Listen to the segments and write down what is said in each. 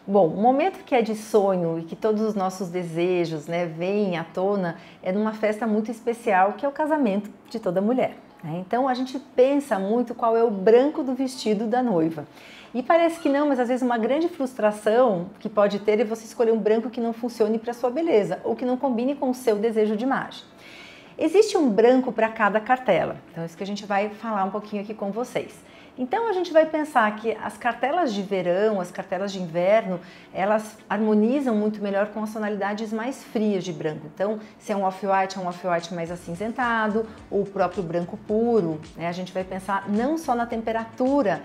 Bom, o momento que é de sonho e que todos os nossos desejos, né, vêm à tona é numa festa muito especial que é o casamento de toda mulher, né? Então a gente pensa muito qual é o branco do vestido da noiva. E parece que não, mas às vezes uma grande frustração que pode ter é você escolher um branco que não funcione para sua beleza ou que não combine com o seu desejo de imagem. Existe um branco para cada cartela, então é isso que a gente vai falar um pouquinho aqui com vocês. Então a gente vai pensar que as cartelas de verão, as cartelas de inverno, elas harmonizam muito melhor com as tonalidades mais frias de branco. Então, se é um off-white, é um off-white mais acinzentado, ou o próprio branco puro, né? A gente vai pensar não só na temperatura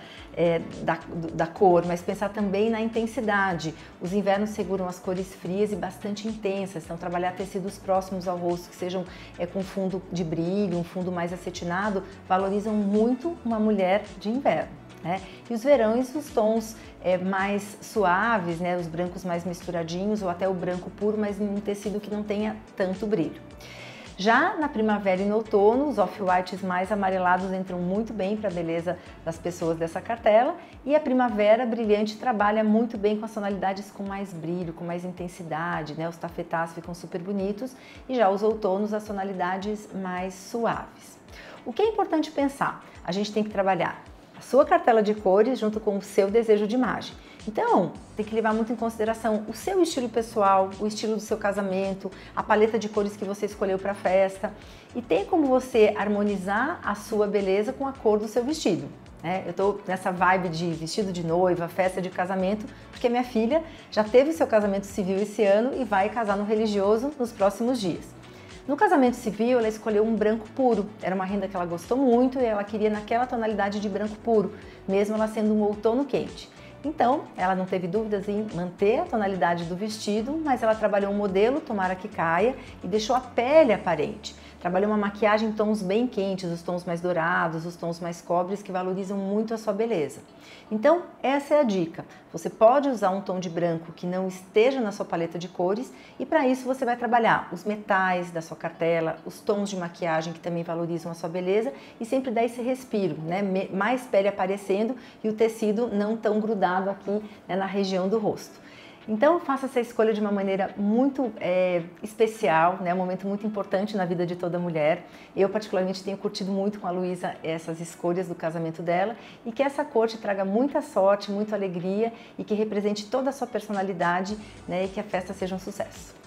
da cor, mas pensar também na intensidade. Os invernos seguram as cores frias e bastante intensas, então trabalhar tecidos próximos ao rosto, que sejam com fundo de brilho, um fundo mais acetinado, valorizam muito uma mulher de inverno. Né? E os verões, os tons mais suaves, né? Os brancos mais misturadinhos ou até o branco puro, mas em um tecido que não tenha tanto brilho. Já na primavera e no outono, os off-whites mais amarelados entram muito bem para a beleza das pessoas dessa cartela, e a primavera brilhante trabalha muito bem com as tonalidades com mais brilho, com mais intensidade, né? Os tafetás ficam super bonitos, e já os outonos, as tonalidades mais suaves. O que é importante pensar? A gente tem que trabalhar a sua cartela de cores junto com o seu desejo de imagem. Então, tem que levar muito em consideração o seu estilo pessoal, o estilo do seu casamento, a paleta de cores que você escolheu para a festa, e tem como você harmonizar a sua beleza com a cor do seu vestido. Eu tô nessa vibe de vestido de noiva, festa de casamento, porque minha filha já teve seu casamento civil esse ano e vai casar no religioso nos próximos dias. No casamento civil, ela escolheu um branco puro. Era uma renda que ela gostou muito e ela queria naquela tonalidade de branco puro, mesmo ela sendo um outono quente. Então, ela não teve dúvidas em manter a tonalidade do vestido, mas ela trabalhou um modelo, tomara que caia, e deixou a pele aparente. Trabalhou uma maquiagem em tons bem quentes, os tons mais dourados, os tons mais cobres, que valorizam muito a sua beleza. Então, essa é a dica. Você pode usar um tom de branco que não esteja na sua paleta de cores, e para isso você vai trabalhar os metais da sua cartela, os tons de maquiagem que também valorizam a sua beleza, e sempre dar esse respiro, né? Mais pele aparecendo e o tecido não tão grudado aqui, né, na região do rosto. Então faça essa escolha de uma maneira muito especial, né? Um momento muito importante na vida de toda mulher. Eu particularmente tenho curtido muito com a Luísa essas escolhas do casamento dela, e que essa cor te traga muita sorte, muita alegria e que represente toda a sua personalidade, né? E que a festa seja um sucesso.